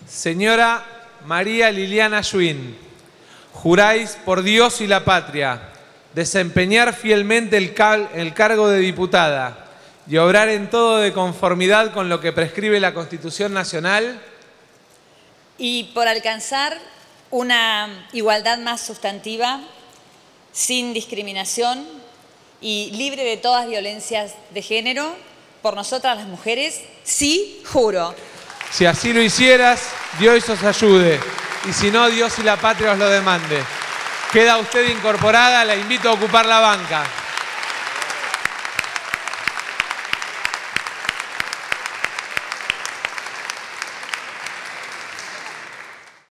Señora María Liliana Schwinn, juráis por Dios y la patria desempeñar fielmente el cargo de diputada y obrar en todo de conformidad con lo que prescribe la Constitución Nacional. Y por alcanzar una igualdad más sustantiva, sin discriminación y libre de todas violencias de género, por nosotras las mujeres, sí, juro. Si así lo hicieras, Dios os ayude, y si no, Dios y la patria os lo demande. Queda usted incorporada, la invito a ocupar la banca.